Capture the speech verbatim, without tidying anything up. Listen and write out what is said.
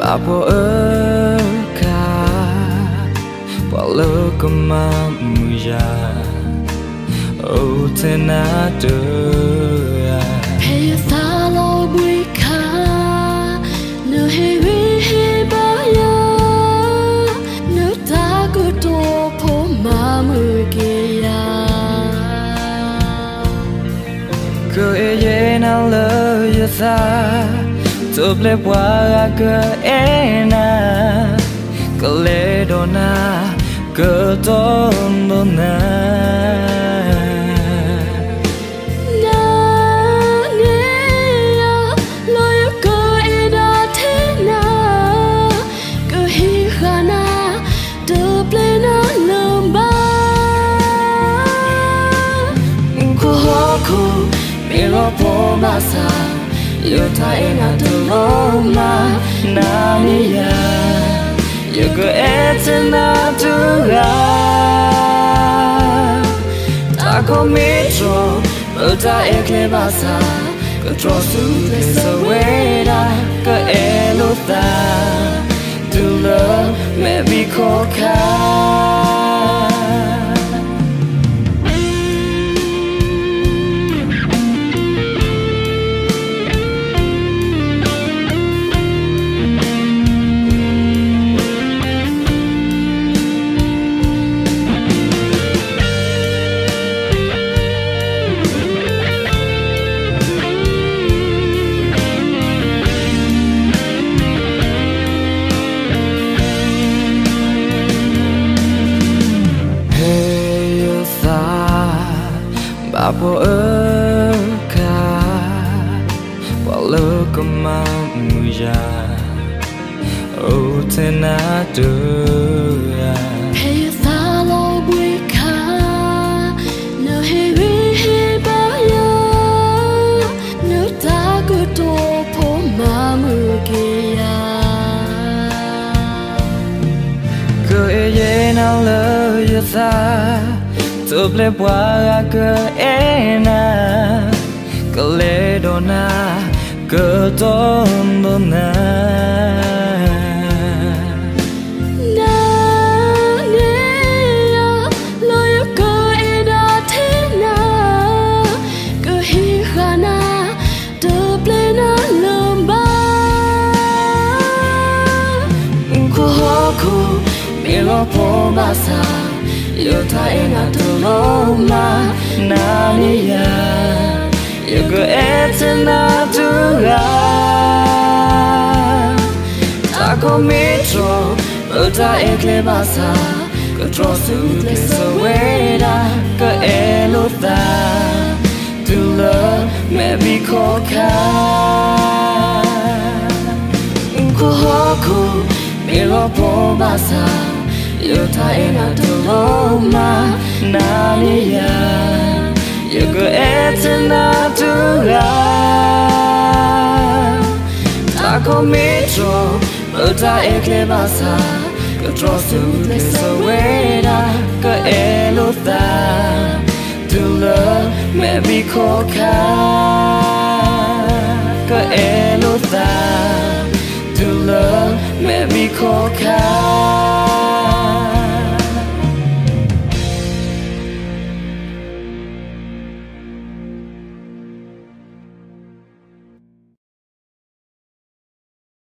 Apo eka Palo kama muja O tenado Hey thalo buika No hewi hebaya No tago topo mamugeya Ko eye na lo yasa Tople bwa ke ena Kale dona ke tondona Na neya loyo ko eda tena Ko hihana tople na lomba Ko hoku miro po masa Yota ena tuloma naniya Yuko etena tura Tako mitro Uta ekle basa Ko trosu desa weda Ko eluta Dula mebi koka Apo eka Palo kama muja O tenado Hey thalo buika No hewi hebaya No tago topo mamugeya Ko eye na lo yasa Tople bwa ke ena Kale dona ke tondona Na neya loyo ko eda tena Ko hihana tople na lomba Ko hoku miro po basa Yota ena tuloma naniya Yuko etena tura Tako mitro Uta ekle basa Ko trosu desa weda Ko eluta Dula mebi koka Ko hoku miro po basa Yota ena tuloma naniya Yuko etena tura Tako mitro Uta ekle basa Ko trosu desa weda Ko eluta Dula mebi koka Ko eluta Dula mebi koka